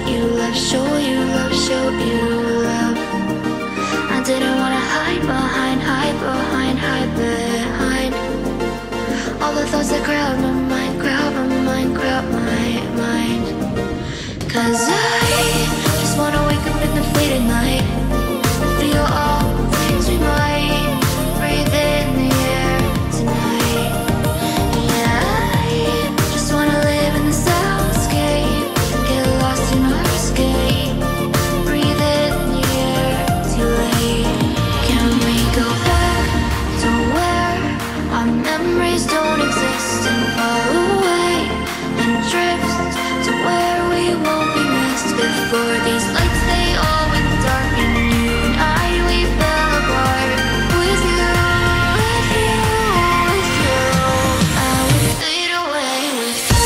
you love, show you love, show you love. I didn't wanna hide behind all the thoughts that crowd my mind, crowd my mind, crowd my mind. 'Cause I just wanna wake up in the fleeting night, feel all the things we might, breathe in the air tonight. Yeah, I just wanna live in the soundscape, get lost in our escape, breathe in the air too late. Can we go back to where our memories don't exist and far away and drift to where we won't be missed before these lights they all went dark and you and I we fell apart. With you, with you, with you, I would fade away with you.